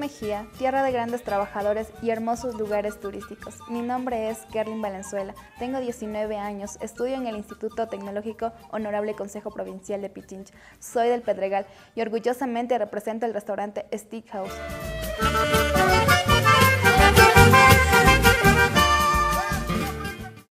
Mejía, tierra de grandes trabajadores y hermosos lugares turísticos. Mi nombre es Kerlin Valenzuela, tengo 19 años, estudio en el Instituto Tecnológico Honorable Consejo Provincial de Pichincha. Soy del Pedregal y orgullosamente represento el restaurante Steakhouse.